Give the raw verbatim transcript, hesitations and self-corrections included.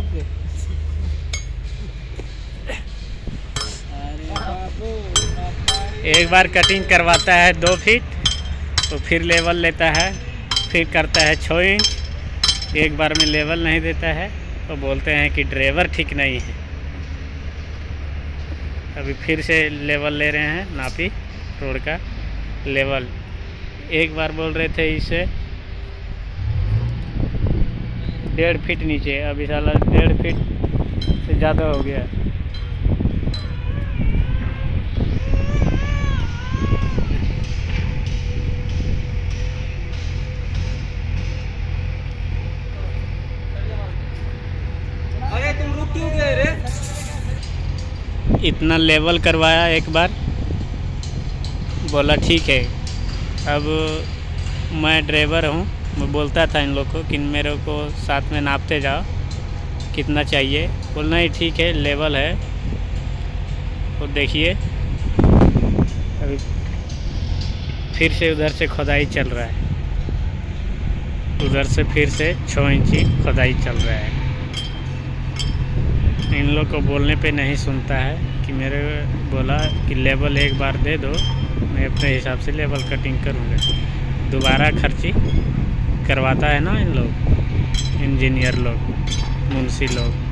पे। अरे बाबू, एक बार कटिंग करवाता है दो फीट तो फिर लेवल लेता है, फिर करता है छः इंच। एक बार में लेवल नहीं देता है तो बोलते हैं कि ड्राइवर ठीक नहीं है। अभी फिर से लेवल ले रहे हैं, नापी रोड का लेवल। एक बार बोल रहे थे इसे डेढ़ फीट नीचे, अभी साला डेढ़ फीट से ज़्यादा हो गया। अरे तुम रुक क्यों गए रे? इतना लेवल करवाया एक बार, बोला ठीक है। अब मैं ड्राइवर हूँ, मैं बोलता था इन लोग को कि मेरे को साथ में नापते जाओ कितना चाहिए। बोलना ही ठीक है, लेवल है। तो देखिए अभी फिर से उधर से खुदाई चल रहा है, उधर से फिर से छः इंची खुदाई चल रहा है। इन लोग को बोलने पे नहीं सुनता है कि मेरे बोला कि लेवल एक बार दे दो, मैं अपने हिसाब से लेवल कटिंग करूँगा। दोबारा खर्ची करवाता है ना इन लोग, इंजीनियर लोग, मुंशी लोग।